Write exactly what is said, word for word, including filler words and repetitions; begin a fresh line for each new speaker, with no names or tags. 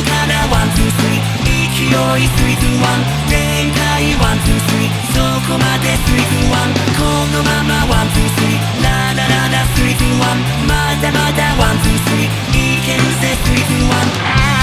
ドからワンツースリー勢いスリーツーワン限界ワンツースリーそこまでスリーツーワンこのままワンツースリーララララスリーツーワンまだまだワンツースリーいけるぜスリーツーワン